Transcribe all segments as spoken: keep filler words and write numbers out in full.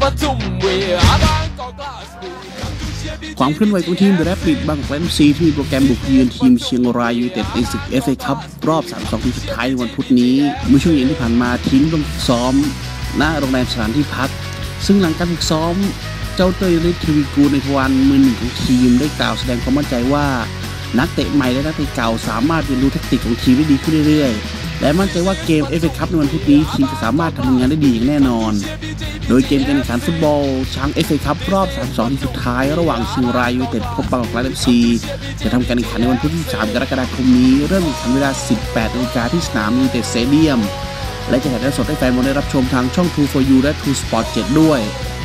ความเคลื่อนไหวของทีมเดอะแรปปิดบางกอก เอฟ ซี ที่มีโปรแกรมบุกเยือนทีมเชียงรายยูไนเต็ดในศึก เอฟ เอ คัพรอบสามสิบสองทีมสุดท้ายในวันพุธนี้เมื่อช่วงเย็นที่ผ่านมาทีมลงซ้อมณโรงแรมสถานที่พักซึ่งหลังการฝึกซ้อมเจ้าเต้ยฤทธิ์ทวีกูลในทวารมือหนึ่งของทีมได้กล่าวแสดงความมั่นใจว่านักเตะใหม่และนักเตะเก่าสามารถเรียนรู้แทคติกของทีมได้ดีขึ้นเรื่อยๆและมั่นใจว่าเกม เอฟ เอ คัพในวันพุธนี้ทีมจะสามารถทำงานได้ดีอย่างแน่นอนโดยเกมการแข่งขันฟุตบอลช้าง เอฟ เอ คัพรอบสามสิบสองทีมสุดท้ายระหว่างเชียงรายยูไนเต็ดพบบางกอก เอฟ ซี จะทำการแข่งขันในวันพุธที่สามกรกฎาคมนี้เริ่มแข่งขันเวลา สิบแปดนาฬิกาที่สนามยูไนเต็ดสเตเดียมและจะถ่ายทอดสดให้แฟนบอลได้รับชมทางช่อง ทู โฟร์ ยู และ ทู สปอร์ต เจ็ด ด้วย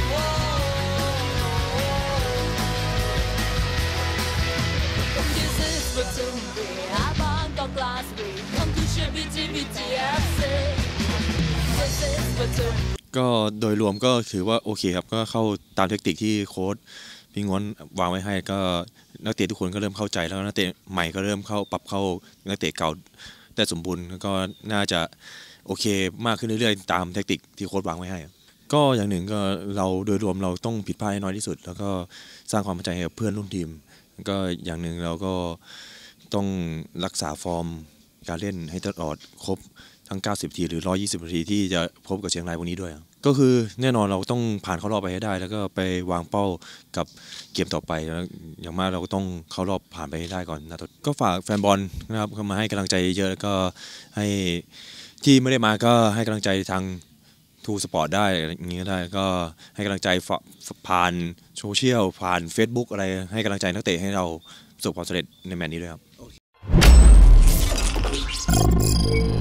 ก็โดยรวมก็ถือว่าโอเคครับก็เข้าตามเทคนิคที่โค้ชพี่ง้วนวางไว้ให้ก็นักเตะทุกคนก็เริ่มเข้าใจแล้วนักเตะใหม่ก็เริ่มเข้าปรับเข้านักเตะเก่าได้สมบูรณ์ก็น่าจะโอเคมากขึ้นเรื่อยๆตามเทคนิคที่โค้ชวางไว้ให้ก็อย่างหนึ่งก็เราโดยรวมเราต้องผิดพลาดให้น้อยที่สุดแล้วก็สร้างความมั่นใจให้กับเพื่อนร่วมทีมก็อย่างหนึ่งเราก็ต้องรักษาฟอร์มการเล่นให้ตลอดครบทั้งเก้าสิบนาทีหรือหนึ่งร้อยยี่สิบนาทีที่จะพบกับเชียงรายวันนี้ด้วยก็คือแน่นอนเราต้องผ่านเข้ารอบไปให้ได้แล้วก็ไปวางเป้ากับเกมต่อไปแล้วอย่างมากเราก็ต้องเข้ารอบผ่านไปให้ได้ก่อนนะก็ฝากแฟนบอลนะครับเข้ามาให้กำลังใจเยอะแล้วก็ให้ที่ไม่ได้มาก็ให้กำลังใจทางทูสปอร์ตได้อย่างนี้ก็ได้ก็ให้กำลังใจผ่านโซเชียลผ่าน Facebook อะไรให้กำลังใจนักเตะให้เราประสบความสำเร็จในแมตช์นี้ด้วยครับ